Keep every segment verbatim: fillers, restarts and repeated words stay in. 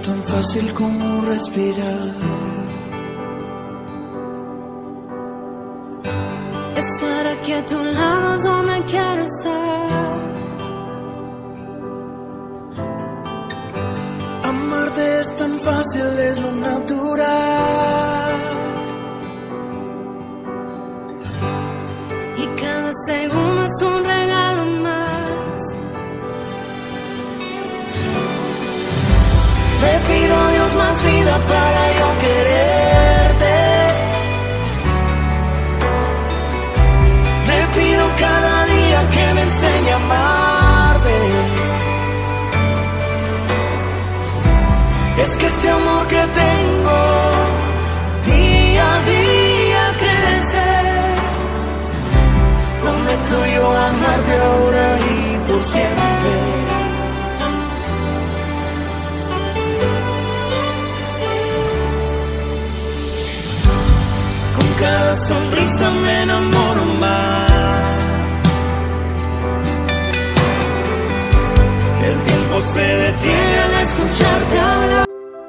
tan fácil como respirar. Estar aquí a tu lado es donde quiero estar. Amarte es tan fácil, es lo natural. Y cada segundo es un regalo más. Le pido a Dios más vida para yo quererte. Le pido cada día que me enseñe a amarte. Es que este amor que tengo día a día crece. Prometo yo amarte ahora y por siempre. Con cada sonrisa me enamoro más. El tiempo se detiene al escucharte hablar.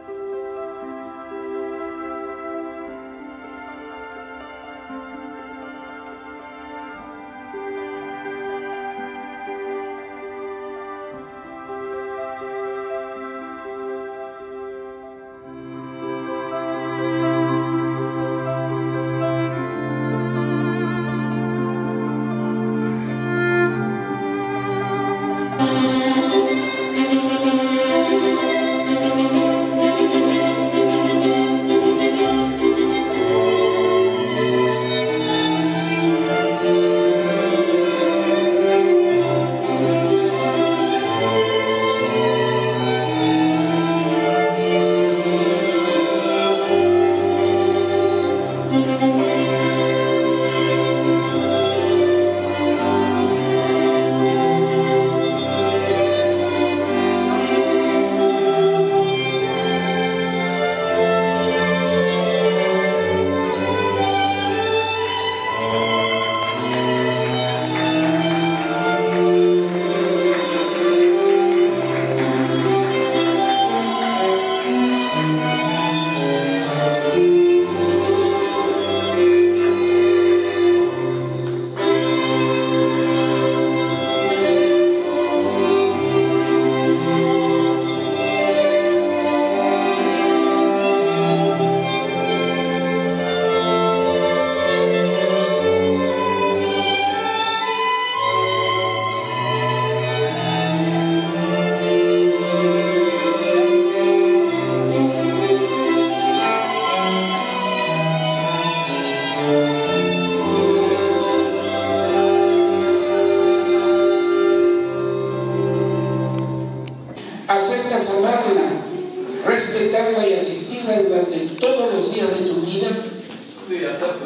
¿Aceptas amarla, respetarla y asistirla durante todos los días de tu vida? Sí, acepto.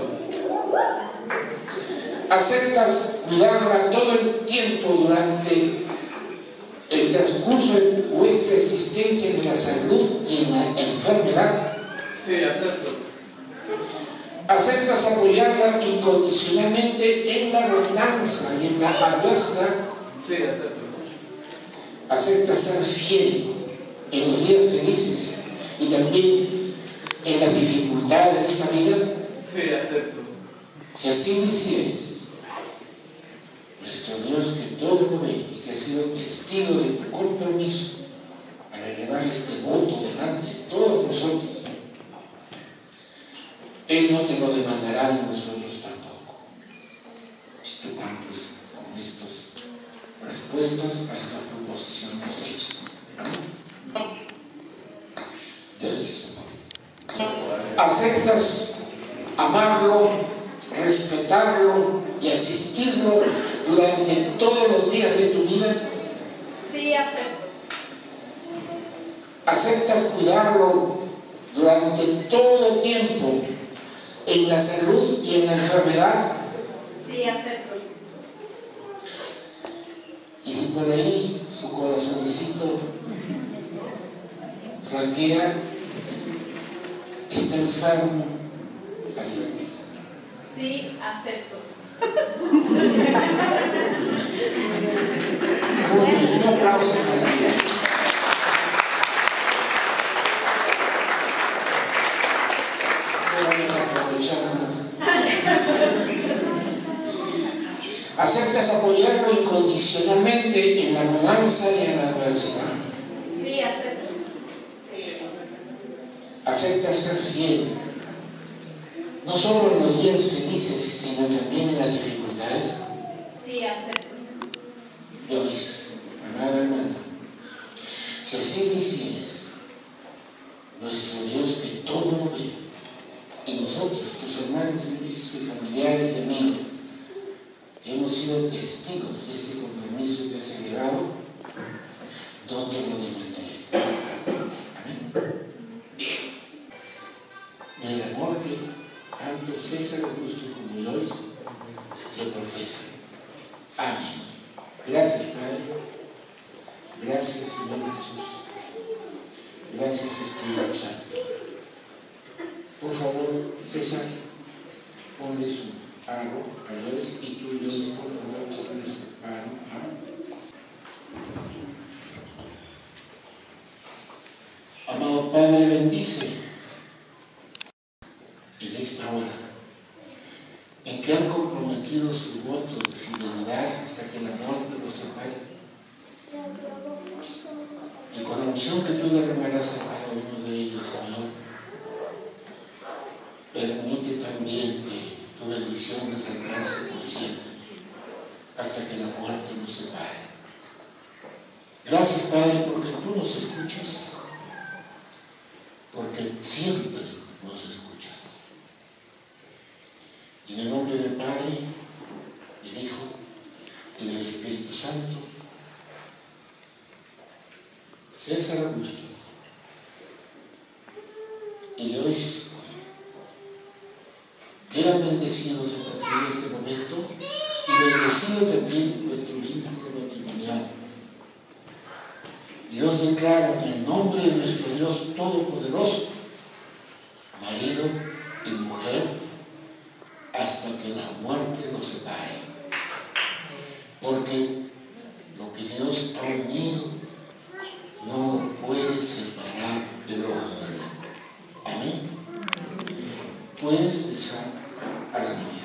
¿Aceptas cuidarla todo el tiempo durante el transcurso de vuestra existencia en la salud y en la enfermedad? Sí, acepto. ¿Aceptas apoyarla incondicionalmente en la bonanza y en la adversidad? Sí, acepto. ¿Aceptas ser fiel en los días felices y también en las dificultades de esta vida? Sí, acepto. Si así lo hicieres, nuestro Dios que todo lo ve y que ha sido testigo de tu compromiso al elevar este voto delante de todos nosotros, Él no te lo demandará de nosotros tampoco, si tú cumples con estas respuestas a estas proposiciones hechas. Entonces, ¿aceptas amarlo, respetarlo y asistirlo durante todos los días de tu vida? Sí, acepto. ¿Aceptas cuidarlo durante todo tiempo en la salud y en la enfermedad? Sí, acepto. Y si por ahí su corazoncito flaquea, está enfermo, aceptas. Sí, acepto. Muy bien, un aplauso para ella. ¿Aceptas apoyarlo incondicionalmente en la bonanza y en la adversidad? Sí, acepto. ¿Aceptas ser fiel? No solo en los días felices, sino también en las dificultades. Sí, acepto. Dios, amada hermana, si así lo hicieres, nuestro Dios que todo lo ve, y nosotros, tus hermanos en Cristo y familiares y amigos, que hemos sido testigos de este compromiso que has celebrado, no te lo demandaré. Amén. Bien. Del amor que tanto César Augusto como Joyce se profesan. Amén. Gracias, Padre. Gracias, Señor Jesús. Gracias, Espíritu Santo. Por favor, César, ponle su aro a Joyce y tú, Joyce, por favor, ponle su aro a... Amado Padre, bendice en esta hora en que han comprometido su voto de fidelidad hasta que la muerte los separe. Y con la unción que tú derramarás a cada uno de ellos, Señor, permite también que tu bendición nos alcance por siempre, hasta que la muerte nos separe. Gracias, Padre, porque tú nos escuchas, porque siempre nos escuchas. Y en el nombre del Padre, del Hijo y del Espíritu Santo, César Augusto y Joyce quedan bendecidos a partir de este momento y bendecido también nuestro vínculo matrimonial. Dios declara en el nombre de nuestro Dios Todopoderoso, marido y mujer, hasta que la muerte los separe. Porque lo que Dios ha unido no lo puede separar del hombre. Amén. Puedes besar a la novia.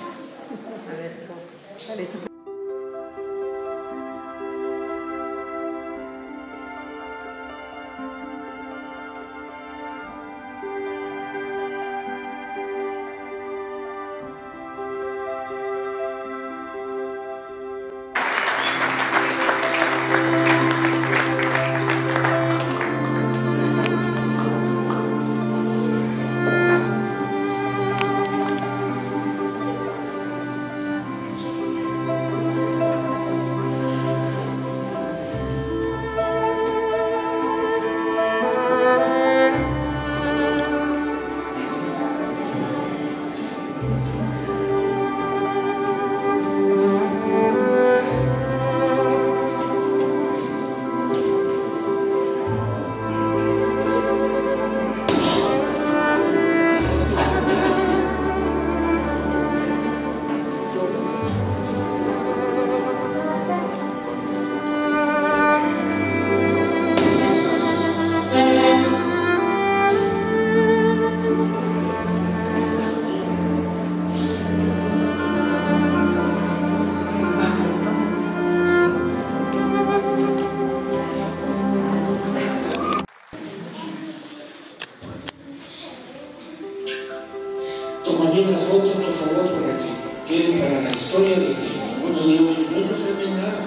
Tomaré una foto, por favor, para que quede para la historia de que ninguno diga, yo no firmé nada.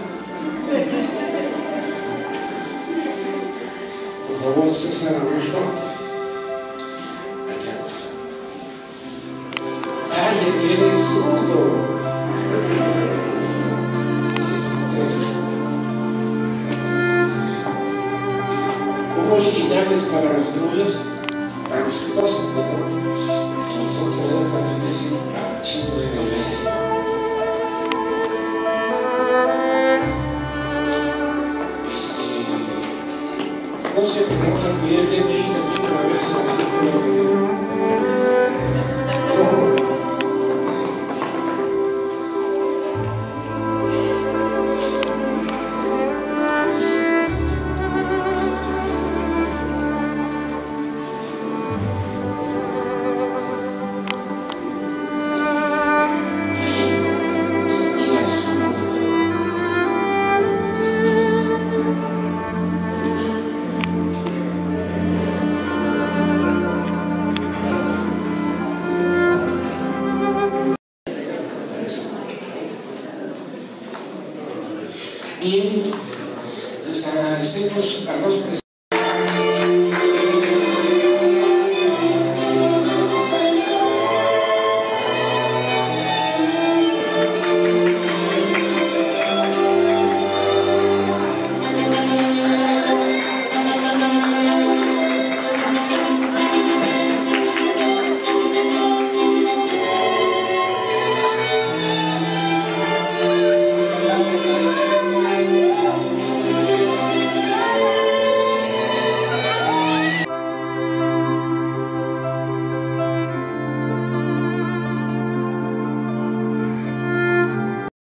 Por favor, César Augusto. Aquí cosa. ¡Ay, que eres zurdo! Sí, es como originales para los novios, para los esposos, perdón. Nosotros ya pertenecen al archivo de la iglesia. Este, entonces vamos a pedir el D N I también para ver si la firma lo que desde la Bien, les agradecemos a los presentes. Thank you.